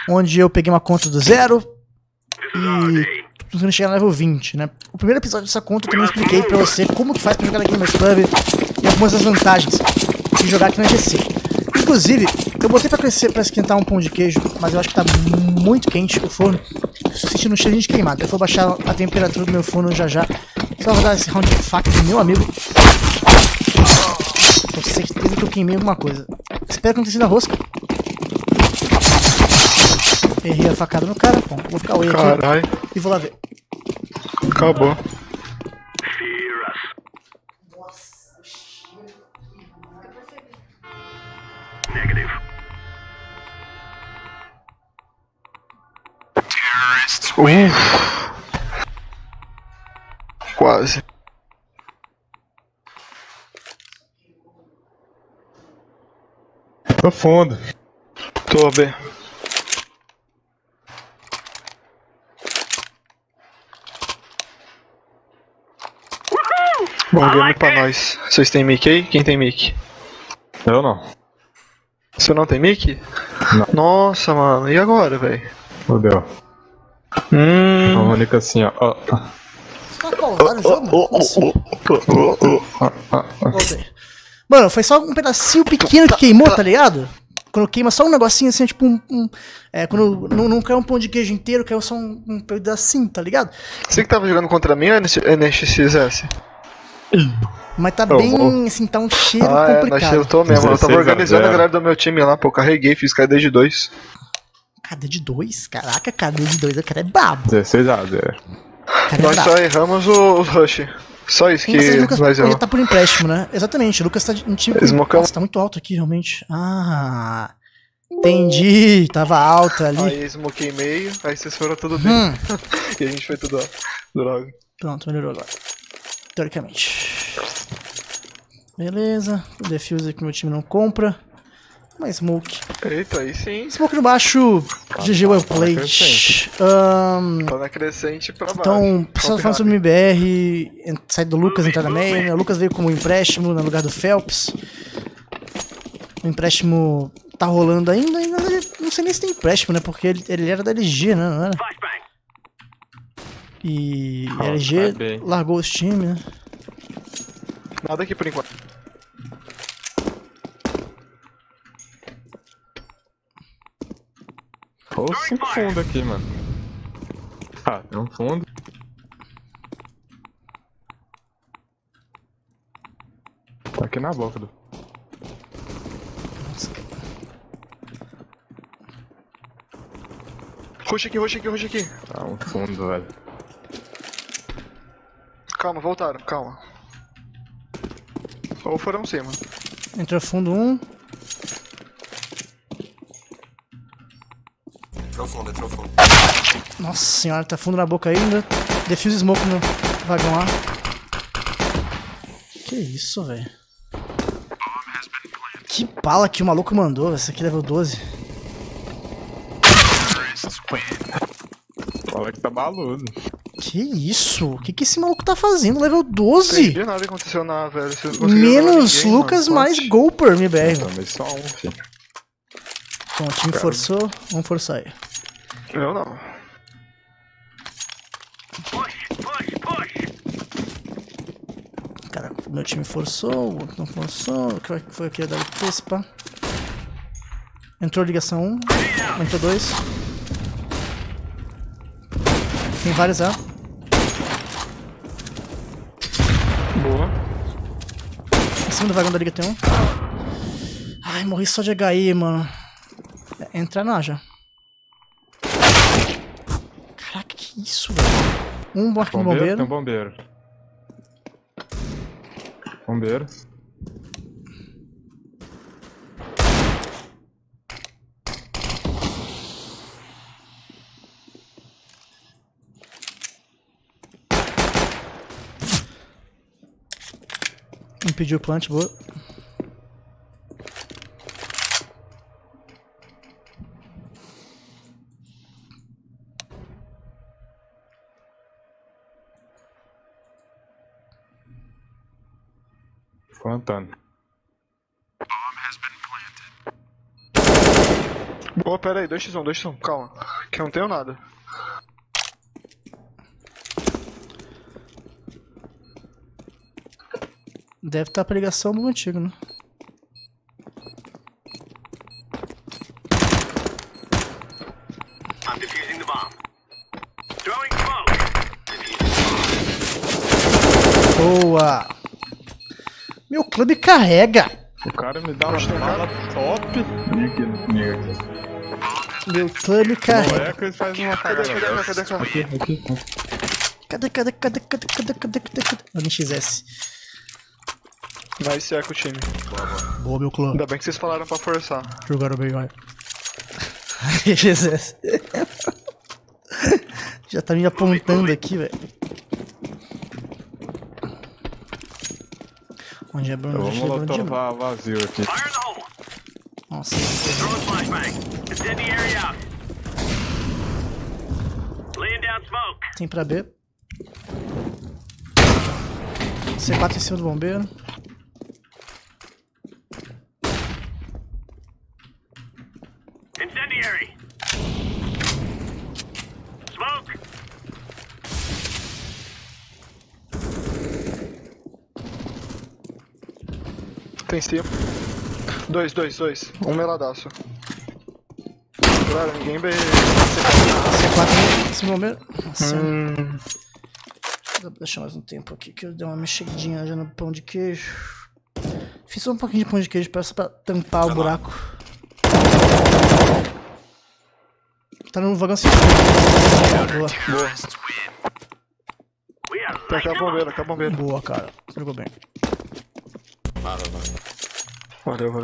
onde eu peguei uma conta do zero e tô tentando chegar no level 20, né? O primeiro episódio dessa conta eu também expliquei pra você como que faz pra jogar na Gamers Club e algumas das vantagens de jogar aqui na GC. Inclusive, eu botei pra crescer, pra esquentar um pão de queijo, mas eu acho que tá muito quente o forno. Estou sentindo um cheirinho de queimado. Eu vou baixar a temperatura do meu forno já já. Só vou dar esse round de faca do meu amigo. Com certeza que eu queimei alguma coisa. Espero que não tenha sido a rosca. Errei a facada no cara. Bom, vou ficar o erro aqui e vou lá ver. Acabou. Quase. Tô fundo. Tô bem. Bom game pra nós. Vocês têm mic aí? Quem tem mic? Eu não. Você não tem mic? Não. Nossa, mano. E agora, velho? Fudeu. A única assim, ó. Você tá pausado o jogo? Voltei. Mano, foi só um pedacinho pequeno que queimou, tá ligado? Quando queima só um negocinho assim, tipo quando não caiu um pão de queijo inteiro, caiu só um pedacinho, tá ligado? Você que tava jogando contra mim ou NXS? Mas tá bem, assim, tá um cheiro complicado. Eu tô mesmo. Eu tava organizando a galera do meu time lá, pô. Eu carreguei, fiz KD de 2. KD de 2? Caraca, KD de 2, o cara é brabo. 16-0. Nós só erramos o Rush. Só isso que Lucas, nós ele erramos. tá por empréstimo, né? Exatamente, o Lucas tá em time... Nossa, tá muito alto aqui, realmente. Ah, entendi. Tava alto ali. Aí smokei meio, aí vocês foram tudo bem. E a gente foi tudo droga. Pronto, melhorou agora. Teoricamente. Beleza. O defuse que meu time não compra. Uma smoke. Eita, aí sim. Smoke no baixo. GG well played. Tá na crescente pra baixo. Então, precisava falar sobre o MBR. Sair do Lucas, entrar na main. O Lucas veio como empréstimo no lugar do Phelps. O empréstimo tá rolando ainda. Não sei nem se tem empréstimo, né? Porque ele era da LG, né? Não era? E a LG largou os times, né? Nada aqui por enquanto. Ou 5 fundos aqui, mano. Ah, tem um fundo. Tá aqui na boca do... Rush aqui, rush aqui, rush aqui. Tá um fundo, velho. Calma, voltaram, calma. Ou foram cima. Entrou fundo um. Entrou fundo. Nossa senhora, tá fundo na boca ainda. Defuse smoke no vagão lá. Que isso, velho? Que bala que o maluco mandou. Essa aqui é level 12. Fala que tá baludo. Que isso? O que esse maluco tá fazendo? Level 12? Não entendi nada que aconteceu na, velho. Vocês não conseguiram Menos ninguém, Lucas, mano. mais Golper, MBR. Também só um, filho. Bom, o time forçou. Vamos forçar aí. Eu não. Cara, o meu time forçou, o outro não forçou. O que foi aqui da Vespa? Entrou ligação 1. Entrou 2. Tem vários lá. Boa. Em cima do vagão da liga tem um. Ai, morri só de HI, mano. Entra na já. Caraca, que isso, velho? Um aqui no bombeiro. Tem um bombeiro. Bombeiro. Impediu o plant, boa. Plantando. Pô, pera aí, 2x1, 2x1, calma. Que eu não tenho nada. Deve estar pra ligação do antigo, né? I'm defusing the bomb. Throwing smoke. Boa! Meu clube carrega! O cara me dá uma bala top. Meu clube Não carrega. é que ele faz uma cagada. Cadê? NXS. Nice eco, time. Boa, meu clube. Ainda bem que vocês falaram pra forçar. Jogaram bem, vai. NXS. Já tá me apontando aqui, velho. Onde é Bruno? Eu vou Deixa eu ver Bruno de novo. molotovar vazio aqui. Fire in the hole. Nossa. Throw a flashbang. Incendiary out. Laying down smoke. Tem pra B. C4 em cima do bombeiro. Incendiary. Smoke. Tem cima. 2. Um meladaço. Claro, ninguém vê. C4 em cima do bombeiro. Nossa. Hum. Vou deixar mais um tempo aqui que eu dei uma mexidinha já no pão de queijo. Fiz só um pouquinho de pão de queijo só pra tampar o buraco. Tá no vagão central. Boa. Boa. We are Tem lighting aqui a bombeira, aqui a bombeira. Boa, cara. Jogou bem. Valeu.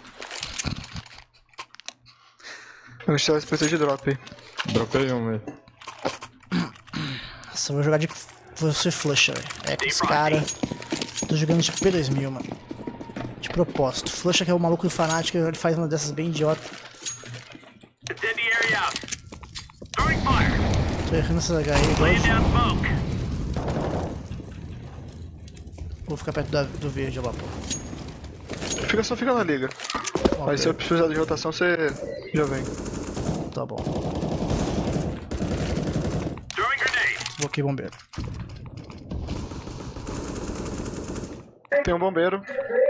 Eu instalo esse PC de drop aí. Dropei um aí. Nossa, eu vou jogar de. Vou ser flush, velho. É com esse cara. Tô jogando de P2000, mano. De propósito. Flush que é o maluco do fanático, ele faz uma dessas bem idiota. Incendiary out. Throwing fire. Tô errando essas HE igual. Laying down smoke. Vou ficar perto do verde lá, pô. Só fica na liga. Aí se eu precisar de rotação, você já vem. Tá bom. Throwing grenade. Bloqueei bombeiro. Tem um bombeiro.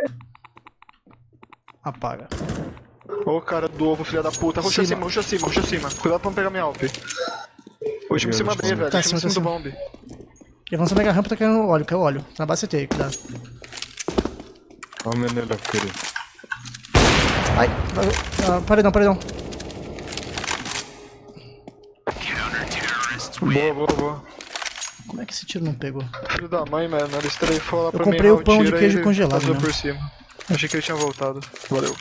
Apaga. Ô cara do ovo, filha da puta. Ruxa Cima. acima. Cuidado pra não pegar minha alp. Último em cima B, velho. Tá Último em acima, cima tá do bombe. Ele avança mega rampa, tá caindo óleo, caiu óleo. Tá na base CT, cuidado. Olha o menino querido. Ai, paredão. Boa. Como é que esse tiro não pegou? Filho da mãe, mano. Ele estrefou lá pra mim. comprei errar o pão de tiro, queijo aí ele congelado passou mesmo. por cima. Achei que ele tinha voltado. Valeu.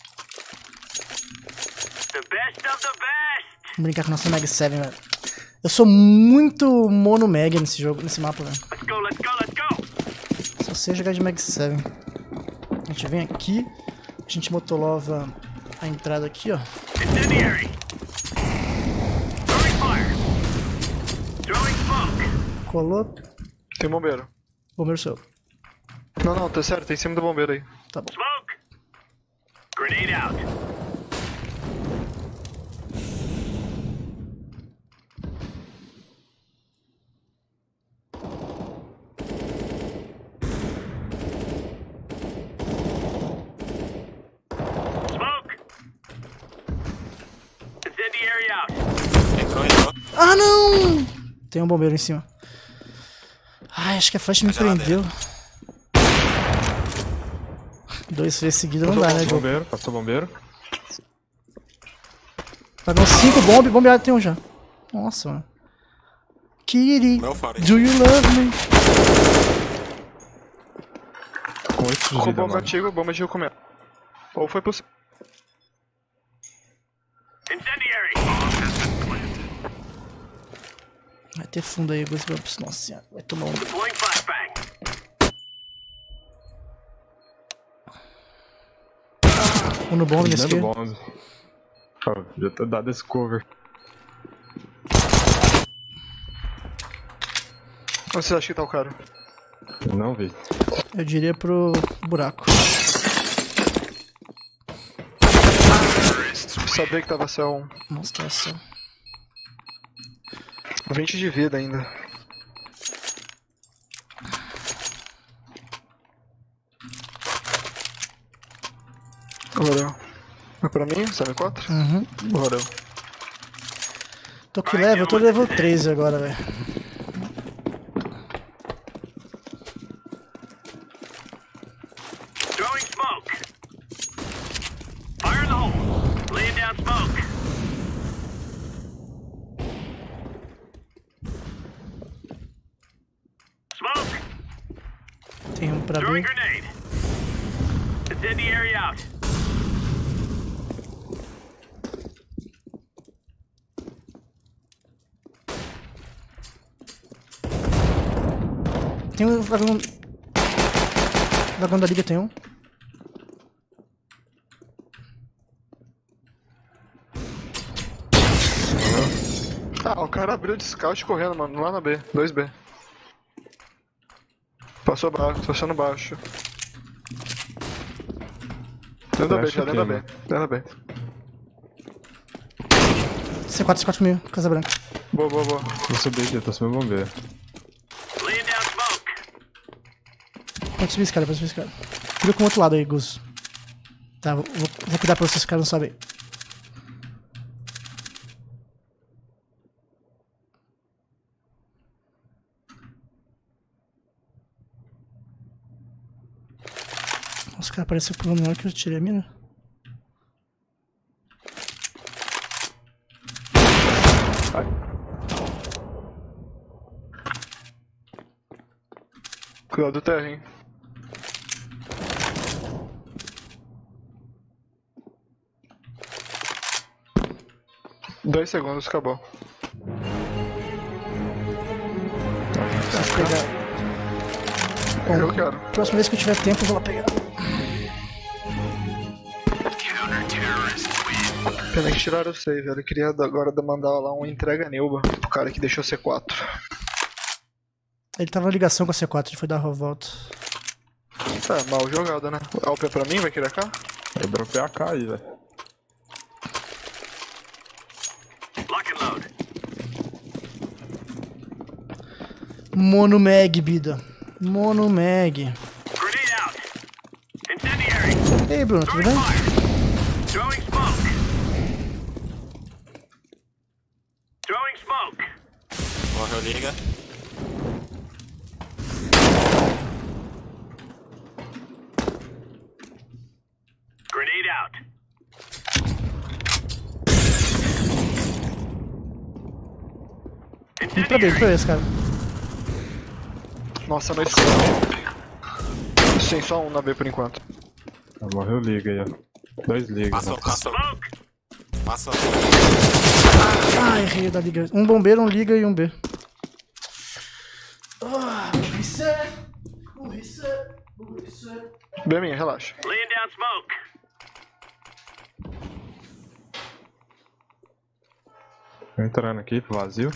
The best of the best. Vamos brincar com nossa Mag 7, velho. Eu sou muito mono Mag nesse jogo, nesse mapa, velho. Let's go. Só sei jogar de Mag 7. A gente vem aqui, a gente motolova a entrada aqui, ó. Incendiary. Throwing fire. Throwing smoke. Colou, Tem bombeiro. bombeiro seu. Não, tá certo. Tem em cima do bombeiro aí. Tá bom. Smoke. Grenade out. Smoke. Incendiary out. Ah, não! Tem um bombeiro em cima. Ai, acho que a flash me prendeu. 2 vezes seguidas não dá, né, jogo? Bombeiro, passou bombeiro. Pagou 5 bombeado tem um já. Nossa, mano. Kitty, do you love me? Com 8 de Com vida, bomba mano. antigo, bomba de recomendo. Ou foi pro... Incendiary. Vai ter fundo aí, Goosebumps. Nossa senhora, vai tomar um. Deploying flashbang. Um no bomb nesse Dando aqui. bomb. Ó, já tá dado esse cover. Onde você acha que tá o cara? Eu não vi. Eu diria pro buraco. sabia que tava C1. Nossa, essa. 20 de vida ainda. Valeu. É pra mim? CM4? Uhum. Valeu. Tô que level? Eu tô level 13 agora, velho. Throwing smoke. Fire in the hole. Laying down smoke. Smoke. Tem um pra Throwing abrir. grenade. Incendiary out. Tem um dragão. Dragão da liga tem um. Ah, o cara abriu de scout correndo, mano, lá na B, 2B. Passou baixo, passando baixo. Dentro da B, Flash já dentro da B. aqui, Dentro da B. C4 comigo, Casa Branca. Boa, boa, boa. Vou subir aqui, eu tô subindo bombeiro. Laying down smoke. Pode subir esse cara, pode subir esse cara. Cuida com o outro lado aí, Gus. Tá, vou cuidar pra vocês, esse cara não sobe aí. Os caras apareceram pulando na hora que eu tirei a mina. Cuidado do terra, hein. Dois segundos, acabou. Vou pegar. Eu quero. Próxima vez que eu tiver tempo, eu vou lá pegar. Pena que tiraram o save, velho. Eu queria agora mandar lá um entrega Neuba pro cara que deixou C4. Ele tava na ligação com a C4, ele foi dar a volta. É, mal jogado, né? AWP pra mim, vai querer cá? Eu dropei a AK aí, velho. Lock and load. Mono Mag, Bida. Mono Mag. Grenade out. Incendiary. Ei, Bruno, tudo Throwing bem? fire. Throwing smoke. Throwing smoke. Morreu, liga. Grenade out. Vem pra B, pra esse cara. Nossa, não escuro. Sim, só um na B por enquanto. Ah, morreu liga aí, ó. 2 ligas. Passou, Né? passou, Smoke. passou. Ah, errei da liga. Um bombeiro, um liga e um B. B minha, relaxa. Laying down smoke. Tô entrando aqui pro vazio.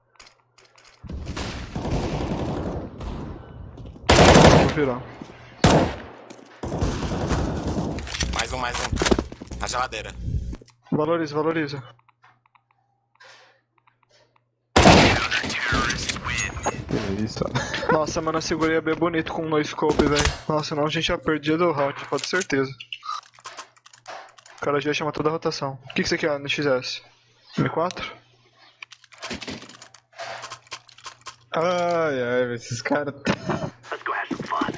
Vou virar. Mais um. Na geladeira. Valoriza, valoriza. Que isso, ó. Nossa, mano, eu segurei a B bonito com um no scope, velho. Nossa, não, a gente já perdido o round, pode ter certeza. O cara já ia chamar toda a rotação. O que você quer no XS? M4? Ai, esses caras. Let's go have some fun.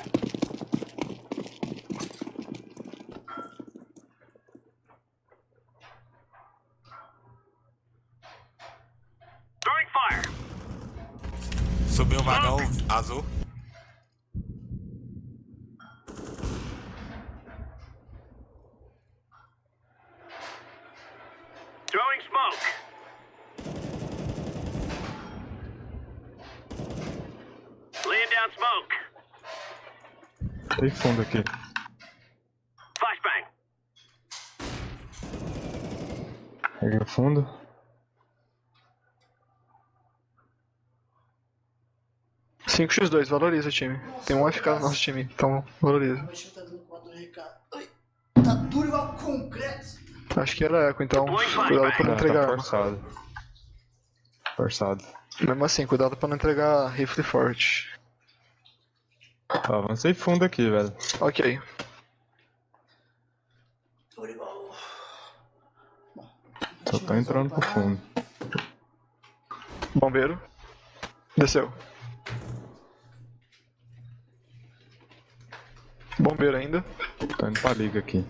Throwing fire. Subiu o vagão azul. Throwing smoke. Laying down smoke. Tem fundo aqui. Flashbang. Peguei o fundo. Cinco x 2 valoriza o time. Tem um FK no nosso time, então valoriza. Tá duro igual concreto. Acho que era eco, então cuidado pra não entregar Tá arma. forçado. Forçado. Mesmo assim, cuidado pra não entregar rifle forte. Ó, avancei fundo aqui, velho. Ok. Só tô entrando pro fundo. Bombeiro. Desceu. Bombeiro ainda. Tô indo pra liga aqui.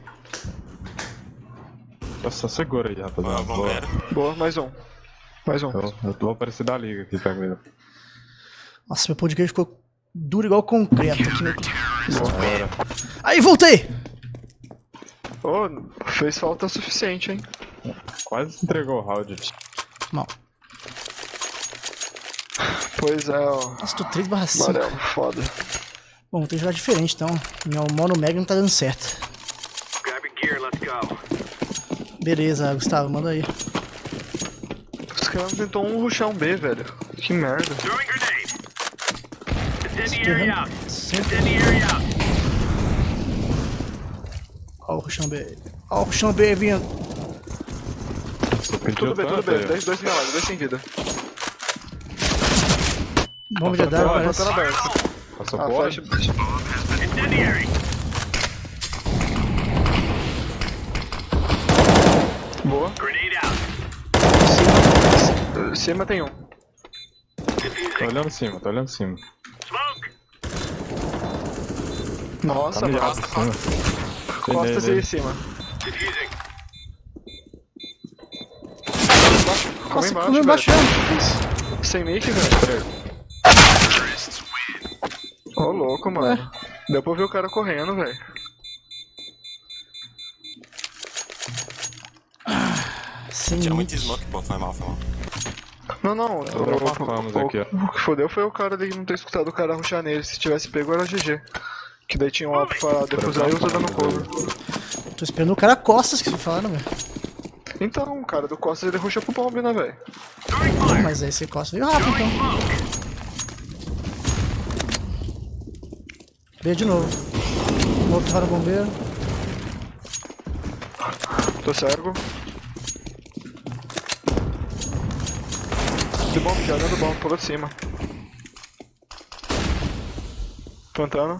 Só segura aí, Ó, rapaziada. bombeiro. Boa, mais um. Mais um. Eu vou aparecer da liga aqui, pega ele. Nossa, meu podcast ficou duro igual concreto aqui, meu. Bora. Aí, voltei! Oh, fez falta o suficiente, hein? Quase entregou o round. Mal. Pois é, ó. Nossa, tô 3/5. Amarelo, foda. Bom, tem que jogar diferente, então. Meu mono mega não tá dando certo. Grab your gear, let's go. Beleza, Gustavo, manda aí. Os caras tentou rushar um B, velho. Que merda. Throwing grenade. Incendiary out. Sempre. Incendiary out. Ó o chão B. Ó o chão B vindo. Só pediu Tudo bem, tudo tanto bem. aí. Dois minha live, dois sem vida. Bomba de AW, parece. Botando aberto. Passou Ah, fora? flash. Incendiary. Boa. Grenade out. Cima tem um. Tô olhando cima, tô olhando cima. Smoke. Nossa, Tá mano. mirado em cima. Costas e Nele. em cima. Diffusing. Como Nossa, embaixo, como embaixo, velho. que isso? Sem nick, velho. Ô, louco, mano. Deu pra ver o cara correndo, velho. Sem Tinha nick. muito smoke, pô. Foi mal, foi mal. Não, não. Vamos aqui, ó. O que fodeu foi o cara ali não ter escutado o cara rushar nele. Se tivesse pego, era GG. Que daí tinha um alvo pra defusar e usa dando cover. Tô esperando o cara costas que você falaram, velho. Então, o cara do Costas ele rusha pro bomb, né, velho? Throwing fire. Mas aí esse costa veio rápido, então. Veio de novo. Outro para o bombeiro. Tô cego. De bomb, já dando bomb, pulou de cima. Plantando.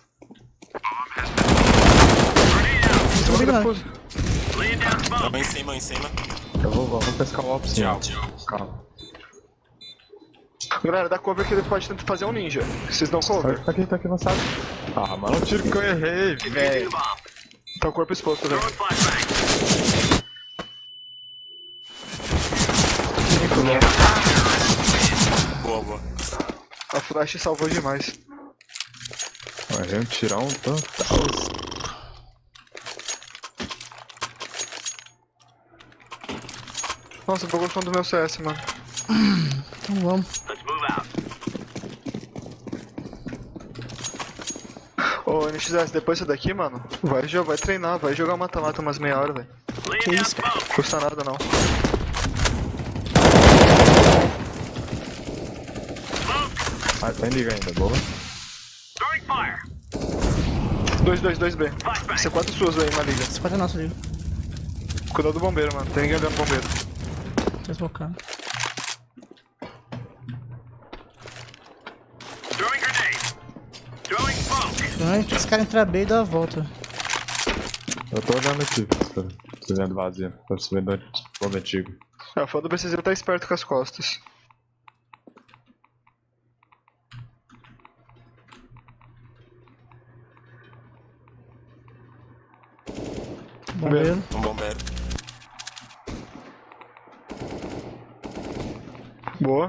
Em cima do Obrigado. defuso. Laying down smoke. Tá bem em cima, em cima. Eu vou pescar o Ops. Tchau. Calma. Galera, dá cover que ele pode tentar fazer um ninja. Vocês dão cover? Tá aqui avançado. Ah, mano, o tiro que eu errei, Defusing velho. the bomb. Tá o corpo exposto, velho. Throwing flashbang. Boa, boa. A flash salvou demais. Eu errei um tirão total. Nossa, bugou o som do meu CS, mano. Então vamos. Let's move out. Ô, NXS, depois disso daqui, mano, vai treinar, vai jogar mata-mata umas meia hora, velho. Laying Que down isso, cara? smoke. Custa nada, não. Ah, tá em liga ainda, boa. Throwing fire. 2B. C4 suas aí na liga. Esse quarto é nosso ali. Cuidado do bombeiro, mano. Tem ninguém olhando o bombeiro. Tá desbocando. Throwing grenade. Throwing smoke. Antes esse cara entrar B e dar a volta. Eu tô olhando aqui, tô vendo vazio. Tô subindo o bomba antigo. É, o foda do BCZ tá esperto com as costas. Bombeiro. Um bombeiro. Boa.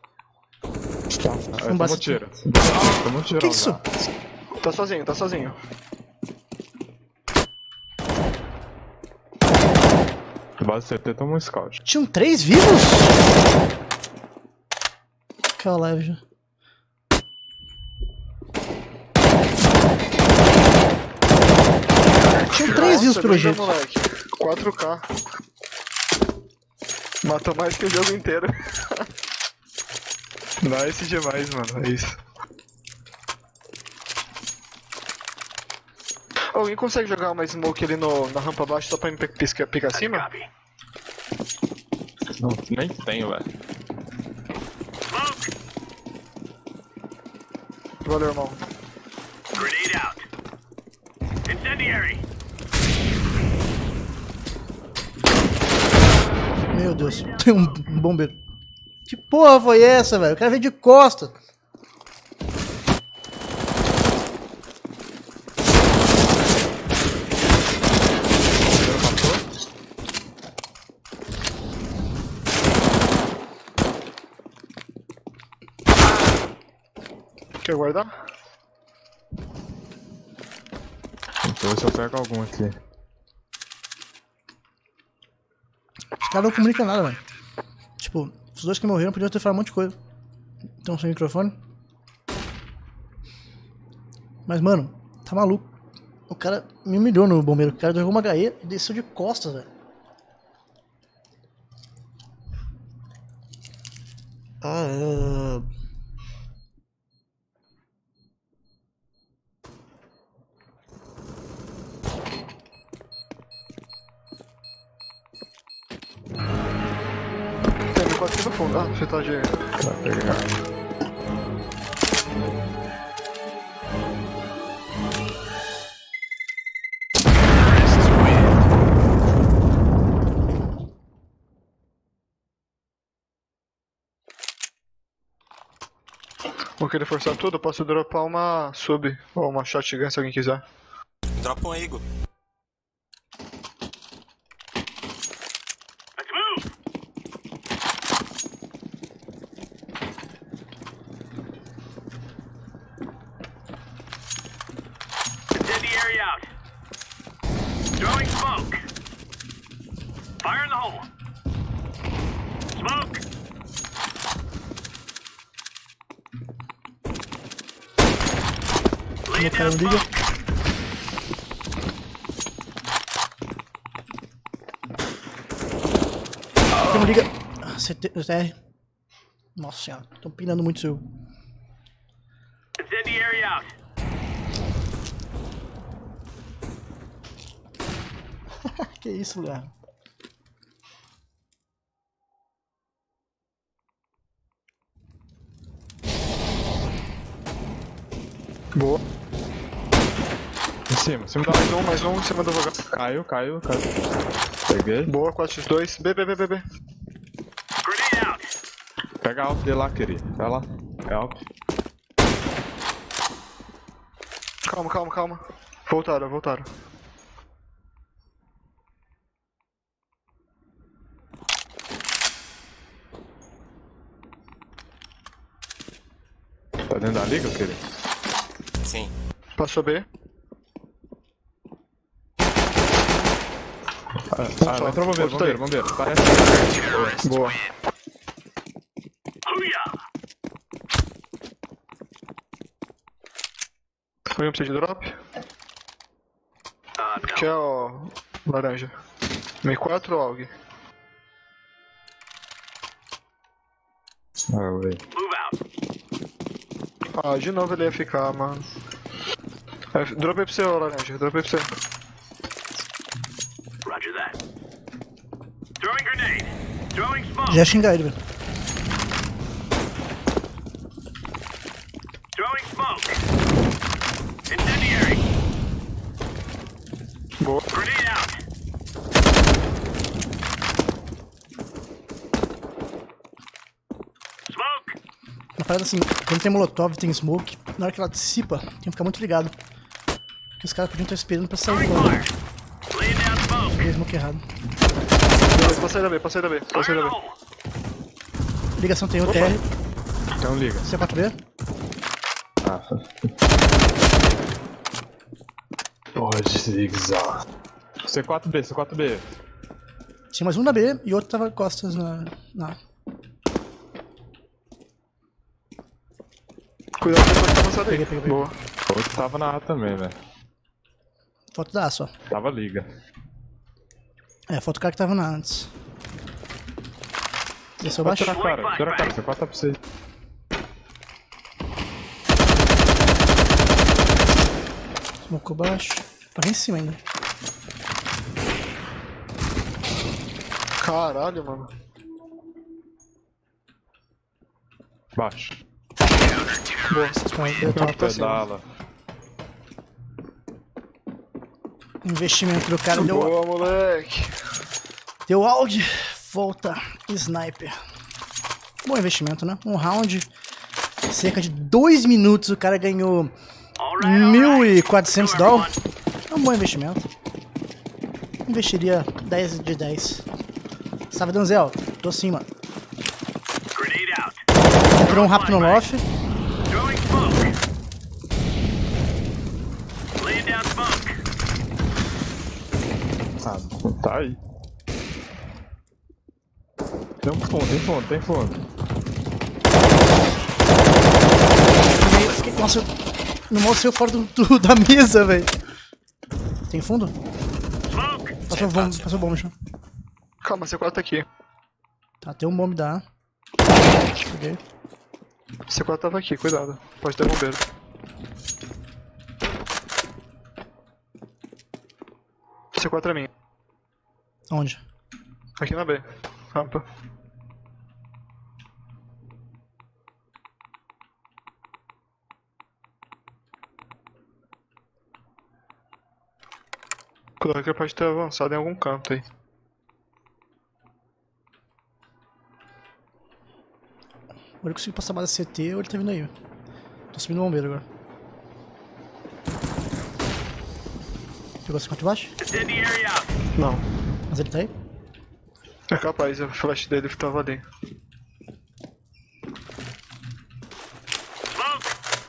Toma basta- tiro. Toma um tirão. Que isso? Tá sozinho. Base CT toma um scout. Tinham 3 vivos? Aquela live já. Tinham 3 vivos pelo beleza, jeito. moleque. 4K. Matou mais que o jogo inteiro. Nice demais, mano. É isso. Ô, Alguém consegue jogar uma smoke ali na rampa abaixo só pra me picar acima? Copy. Não, nem tenho, velho. Smoke. Valeu, irmão. Grenade out. Incendiary. Meu Deus, tem um bombeiro. Que porra foi essa, velho? O cara veio de costa. Quer guardar? Então ver se eu pego algum aqui. Os caras não comunicam nada, velho. Tipo, os dois que morreram podiam ter falado um monte de coisa. Estão sem microfone. Mas, mano, tá maluco. O cara me humilhou no bombeiro. O cara jogou uma HE e desceu de costas, velho. Tem M4 aqui no fundo. Ah, você tá de... Pra pegar. Vou querer forçar tudo, eu posso dropar uma sub ou uma shotgun se alguém quiser. Dropa um Eagle. Let's move. Incendiary out. Throwing smoke. Fire in the hole. Smoke. Meu cara não liga. Não liga. CTR. Nossa senhora, tô pinando muito seu. Incendiary out. Que isso, lugar? Boa. Em cima da Mais um em cima do vagão. Caiu. Peguei. Boa, 4x2. B. Grenade out. Pega a alp dele lá, querido. Vai lá. É alp. Calma. Voltaram. Tá dentro da liga, querido? Sim. Passou B. Vai entrar o bombeiro. Parece. Boa. Hooyah. Foi um precisa de drop. No. Que é o laranja. M4 ou AUG? Velho. Move out. Ah, de novo ele ia ficar, mano. Dropei pra você, ô laranja. Dropei pra você. Roger that. Throwing grenade. Throwing smoke. Já ia xingar ele, velho. Throwing smoke. Incendiary. Boa. Grenade out. Smoke. Uma parada assim, quando tem molotov, tem smoke, na hora que ela dissipa, tem que ficar muito ligado. Porque os caras podiam estar esperando pra sair Throwing fora. fire. Laying down smoke. Peguei smoke errado. Beleza, passei da B. Fire in the hole. Ligação tem o TR, Então liga. C4B. Ah. Pode zigar. C4B. Tinha mais um na B e outro tava costas na. Cuidado que ele tá avançado aí. Peguei. Boa. Outro tava na A também, velho. Foto da A só. Tava liga. É, foto do cara que tava na A antes. Desceu Vai baixo. tirar a cara. C4 tá pra você. Smocou baixo. Tá em cima ainda. Caralho, mano. Baixo. Eu tô Pedala. investimento do cara deu. Boa, moleque. Deu AUG. Volta. Sniper. Bom investimento, né? Um round. Cerca de 2 minutos o cara ganhou $1.400. É um bom investimento. Investiria 10 de 10. Salve, Danzel. Tô acima. Grenade out. Entrou um rápido no loft. Throwing smoke. Laying down smoke. Ah, tá aí. Tem um fundo, tem fundo, tem fundo. Nossa, não mostrei fora da mesa, velho. Tem fundo? Smoke. Passou bomba no chão. Calma, C4 tá aqui. Tá, tem um bombe da A. Peguei. C4 tava aqui, cuidado. Pode ter bombeiro. C4 é minha. Onde? Aqui na B. Rampa. Cuidado que ele pode ter avançado em algum canto aí. Ou eu consigo passar base CT ou ele tá vindo aí. Tô subindo o bombeiro agora. Pegou 50 de baixo? Incendiary out. Não. Mas ele tá aí? É capaz, o flash dele tava ali. Smoke.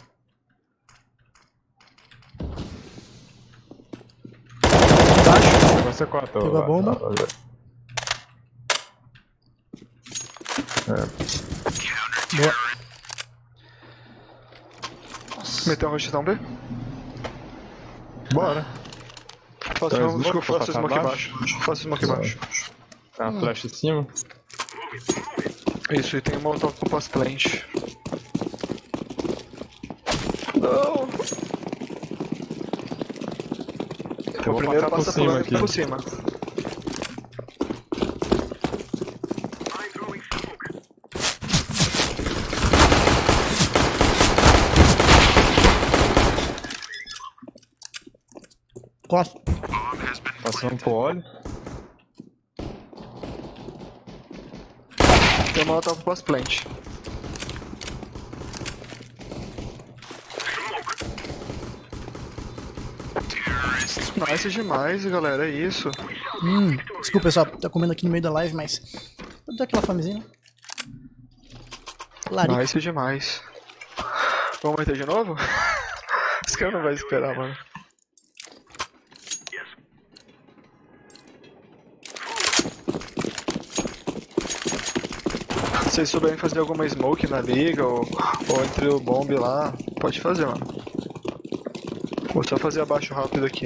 Baixo. Pegou C4. Pegou a bomba. Boa. Meteu um rochão B? Bora. Faça Então, um smoke, faça pra smoke passar embaixo. Faça smoke embaixo. Tem uma flash em cima. Isso, e tem um molotov com pass plant. Não! Eu O vou primeiro passar por passa cima aqui. por cima. I'm throwing smoke. Costa. Passando pro óleo. Tem um molotov com pass plant. Nice demais, galera, é isso. Desculpa, pessoal, tá comendo aqui no meio da live, mas. Eu dou aquela famezinha, né? Larica. Nice demais. Vamos meter de novo? Esse cara não vai esperar, mano. Se vocês souberem fazer alguma smoke na liga ou entre o bomb lá, pode fazer, mano. Vou só fazer abaixo rápido aqui.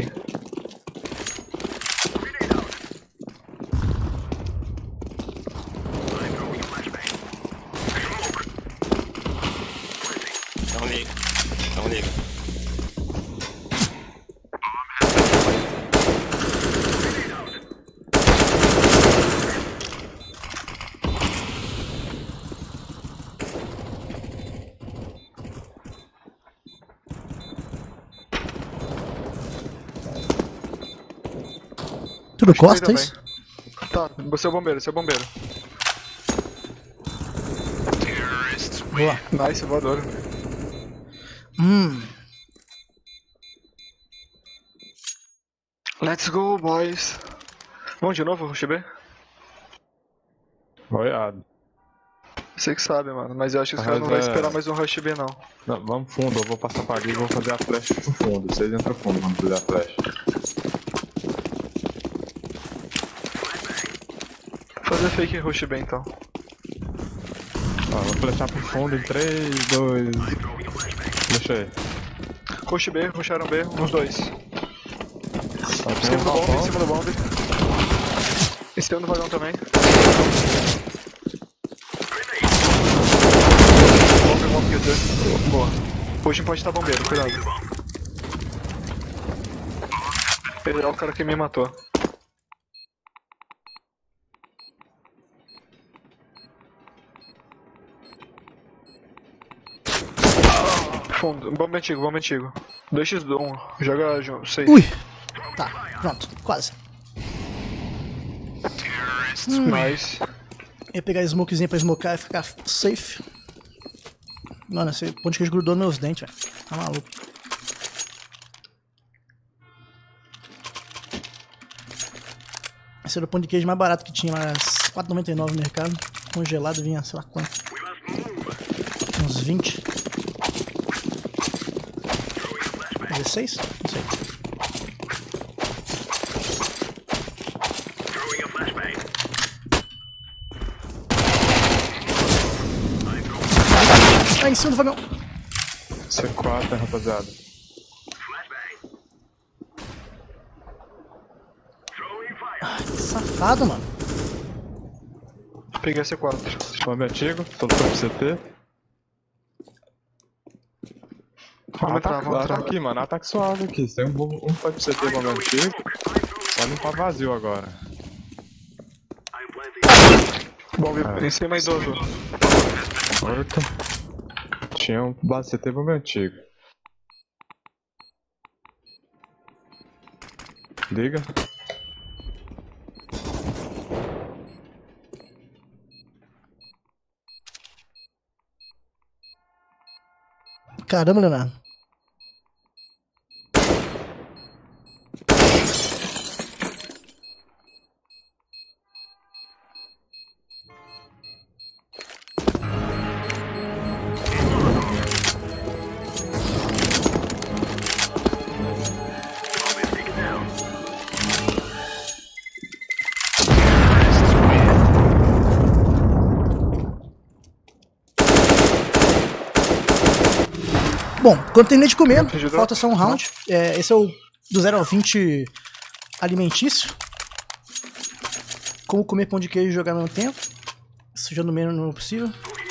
Não liga. Não liga. Tudo Acho que Costa, é também. isso? Tá, você é o bombeiro, você é o bombeiro. Boa. Nice, voador. Let's go, boys. Vamos de novo, Rush B? Boiado. Você que sabe, mano, mas eu acho que os caras não Mas vão é- esperar mais um Rush B, não. Não, vamos fundo, eu vou passar pra ali e vou fazer a flash pro fundo. Vocês entram fundo, vamos fazer a flash. Fazer fake Rush B, então. Ó, vou flashar pro fundo em 3, 2... Deixa aí. Rush B, rusharam B, uns dois. Ó, Em tem cima um do bomb, em balcão. cima do bomb. Em cima do vagão também. Bomb, quer dizer. Boa. Push pode estar bombeiro, cuidado. Ele é o cara que me matou. Fundo, bomba antigo, bomba antigo. 2x1, joga junto, 6. Ui! Tá, pronto, quase. Nice. Ia pegar a smokezinha pra smocar e ficar safe. Mano, esse pão de queijo grudou nos meus dentes, velho. Tá maluco. Esse era o pão de queijo mais barato que tinha, mas R$4,99 no mercado. Congelado vinha, sei lá quanto. Uns 20. 16? Não sei. Ah, em cima do vagão. C4, rapaziada. Ah, que safado, mano. Peguei a C4. Bomba antigo, todo pro CT. Vamos entrar, vamos entrar. Aqui, mano, ataque suave aqui. Tem um foi pro CT bomba antigo. Vai limpar vazio agora. Bomba em cima, idoso. Morto. Tinha um base CT bomba antigo. Liga. Caramba, Leonardo. Bom, quando terminei de comer, falta só um round. Esse é o do 0 ao 20 alimentício. Como comer pão de queijo e jogar ao mesmo tempo. Sujando o mínimo possível.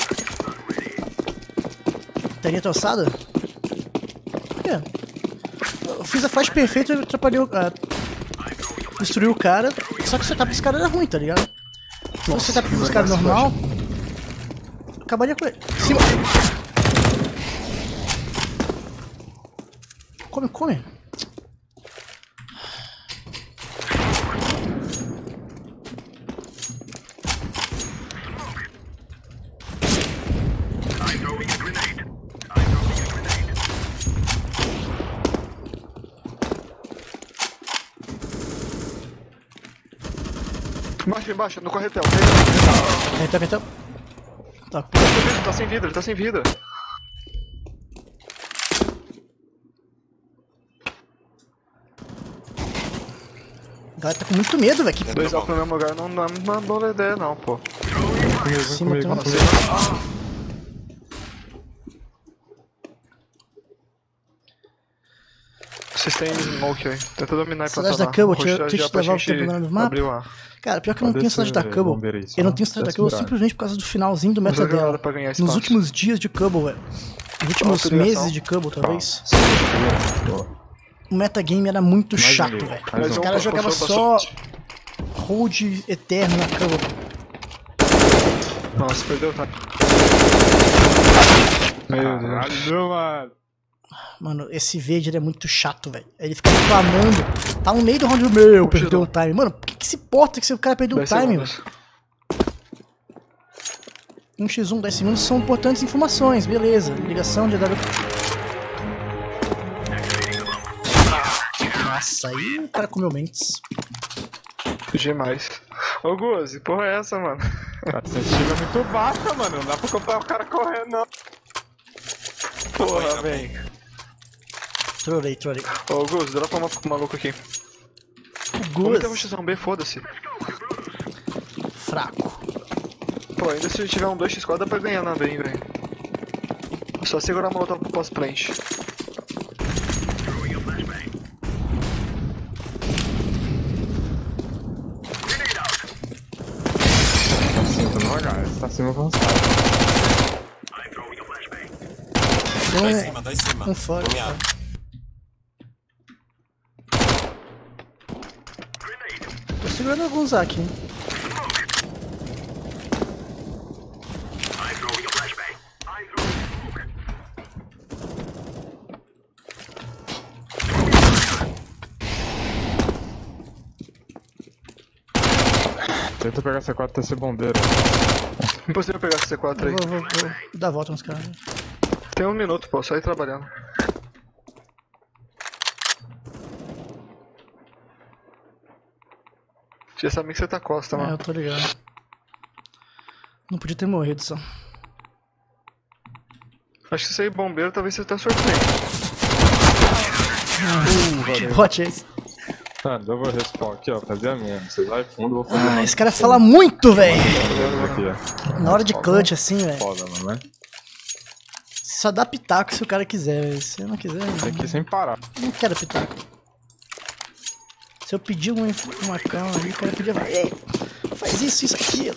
Telinha tossada? Por quê? Eu fiz a flash perfeita e atrapalhei o cara. Destruiu o cara. Só que o setup desse cara era ruim, tá ligado? Se o setup desse cara normal, acabaria com ele. Cima. Come, come. Embaixo, embaixo, no corretel. Então. Tá. Ele tá sem vida, ele tá sem vida. A galera tá com muito medo, velho. 2 altos no mesmo lugar não é uma boa ideia não, pô. Cima, tem um... Vocês têm smoke aí. Tenta dominar e plantar Cidade da lá. Cubble, tinha Roxar te já pra levar o gente tempo no mapa. abrir o ar. Cara, pior que eu não tenho cidade da Cubble. Eu não tenho cidade da Cubble simplesmente por causa do finalzinho do meta dela. Pra ganhar Nos espaço. últimos dias de Cubble, velho. Nos últimos meses de Cubble, talvez. O metagame era muito chato, velho. Os caras jogavam só hold eterno na Cubble. Nossa, perdeu, tá? Meu Deus. Caralho, mano. Mano, esse verde ele é muito chato, velho. Ele fica reclamando. Tá no meio do round meu, perdeu o time. Mano, por que se importa que o cara perdeu o time, velho? 1x1, 10 segundos são importantes informações, beleza. Ligação de AW. Nossa, aí o cara comeu mentes. Demais. Ô Guzi, porra é essa, mano? A sensitiva é muito baixa, mano. Não dá pra comprar o cara correndo, não. Porra, velho. Trolei. Ô Guzi, dropa uma maluco aqui. Vamos ter um X1 B, foda-se. Fraco. Pô, ainda se tiver um 2x4 dá pra ganhar na bem, velho. Só segurar a molotov pro pós-plant. Tá acima avançado. Dois em cima. Um fora. Nomeado. segurando alguns aqui. Tenta pegar C4 até ser bombeiro. Impossível pegar esse C4 aí. Vou dar a volta nos caras. Tem 1 minuto, pô, só ir trabalhando. Você sabe que você tá costa, É, mano. eu tô ligado. Não podia ter morrido só. Acho que se você ir bombeiro, talvez você tá surpreendendo. Que bot é esse? Ah, eu vou respawn aqui, ó, fazer a minha. Vocês vai fundo, eu vou fazer Ah, esse cara fala muito, velho. aqui, ó. Na hora de clutch assim, velho. Foda, não é? Só dá pitaco se o cara quiser, velho. Se eu não quiser, Tem que ir sem parar. não quero pitaco. Se eu pedir uma cama ali, o cara pedia, ei, faz isso aqui.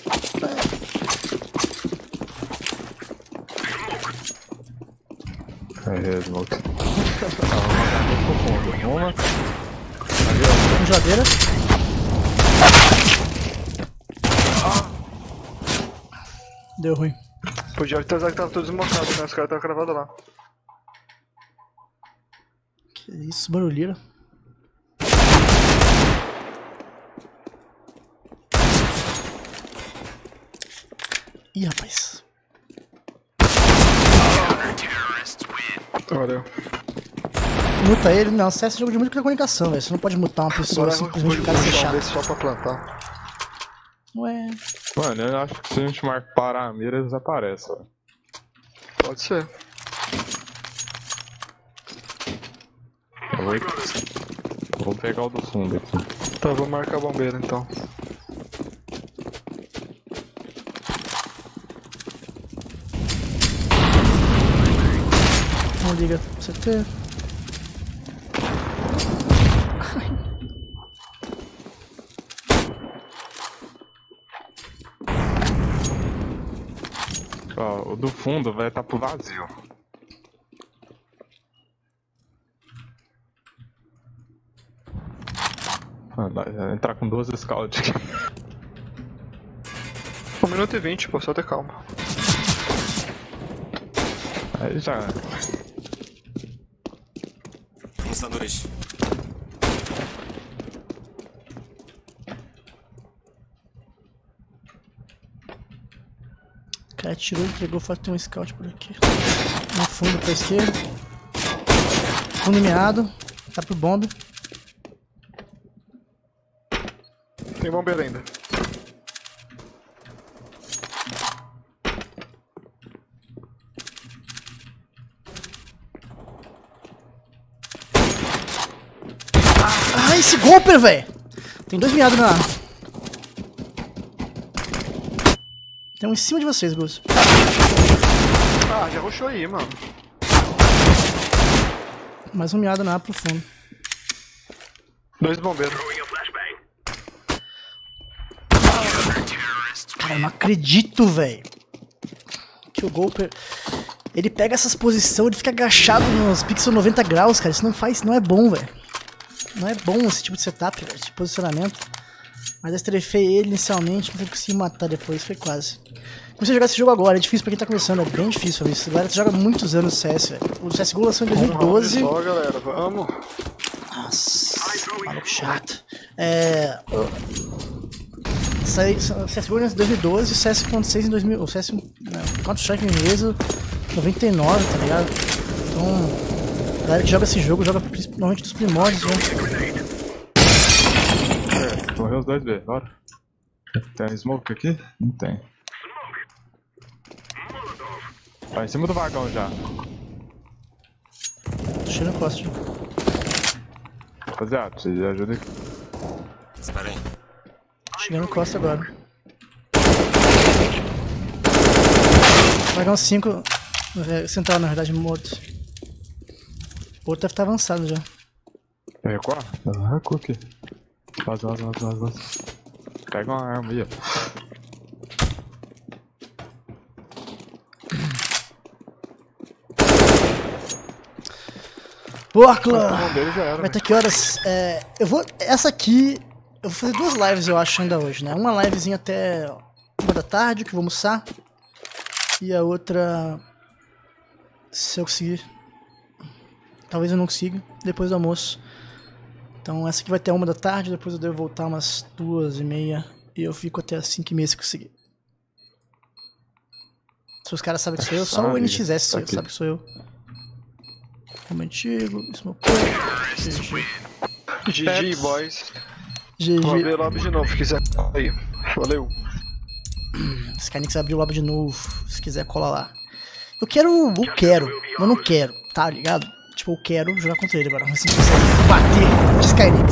É, smoke. Uma. Com geladeira. Deu ruim. Podia ter usado que tava tudo desmontado, né? Os caras estavam cravados lá. Que isso, barulheira. Ih, rapaz. Valeu. Muta ele, não, CS é jogo de música e comunicação, velho. Você não pode mutar uma pessoa Agora simplesmente por causa de ser chato. desse só pra plantar. Ué, Mano, eu acho que se a gente parar a mira, eles aparecem, ó. Pode ser. Eu vou pegar o do fundo aqui. Tá, vou marcar a bombeira então. não liga, você tem. Ó, o do fundo vai estar pro vazio. Ah, vai entrar com 2 scouts aqui. 1 minuto e 20, pô, só ter calma. Aí já. Um sanduíche. O cara tirou, entregou, faz ter um scout por aqui. No fundo pra esquerda. Fundo meado. Tá pro bombe. Tem bombeiro ainda. Ah, esse golpe, velho! Tem 2 meados na. Tem um em cima de vocês, Gus. Ah, já rushou aí, mano. Mais um meado na A pro fundo. 2 bombeiros. Cara, eu não acredito, velho. Que o golpe. Ele pega essas posições, ele fica agachado nos pixels 90 graus, cara. Isso não faz, não é bom, velho. Não é bom esse tipo de setup, velho, de posicionamento. Mas eu estrefei ele inicialmente, mas eu consegui matar depois, foi quase. Comecei a jogar esse jogo agora, é difícil pra quem tá começando, é bem difícil isso. Agora tu joga há muitos anos CS, velho. O CSGO lançou em 2012. Só, galera, vamos. Nossa, maluco chato. O CSGO em 2012 e o CS.6 em 2000. O CS. Counter-Strike em inglês 99, tá ligado? Então, a galera que joga esse jogo joga principalmente dos primórdios, né? Morreu os 2B, bora. Tem smoke aqui? Não tem. Vai em cima do vagão já. Tô cheirando costa. Rapaziada, vocês ajudem aqui. Espera aí. Chegando costa agora. Vagão 5. Central, na verdade, morto. O outro deve estar avançado já. Quer recuar? Recua aqui. Vaza. Pega uma arma aí, ó. Boa, clã! O bombeiro já era. Vai ter que horas? Eu vou. Essa aqui Eu vou fazer 2 lives, eu acho, ainda hoje, né? Uma livezinha até 1 da tarde, que eu vou almoçar. E a outra... Se eu conseguir. Talvez eu não consiga, depois do almoço. Então essa aqui vai até 1 da tarde, depois eu devo voltar umas 2h30. E eu fico até as 5h30 se conseguir. Se os caras sabem que sou eu, só o NXS sabe que sou eu. Como antigo, Smoke. GG, boys. GG. Vou abrir o lobby de novo, se quiser. Aí, valeu. Skynix abriu o lobby de novo, se quiser cola lá. Eu não quero, tá ligado? Tipo, eu quero jogar contra ele agora. Vamos ver se a gente consegue bater de Skynix.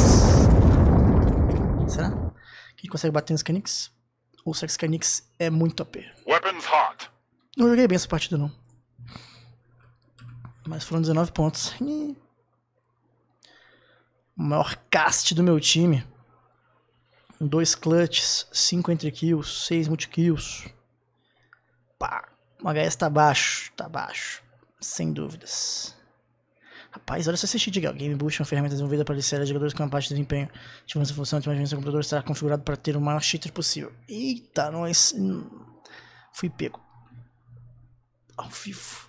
Será? Que a gente consegue bater no Skynix? Ou será que Skynix é muito OP? Weapons hot. Não joguei bem essa partida, não. Mas foram 19 pontos. O maior cast do meu time. 2 clutches, 5 entry kills, 6 multi-kills. Pá, o HS tá baixo, sem dúvidas. Rapaz, olha só esse cheat Game Boost, uma ferramenta desenvolvida para licenciar jogadores com uma parte de desempenho. Ativando essa função, imagina que o computador estará configurado para ter o maior cheater possível. Eita, nós... Fui pego. Ao vivo.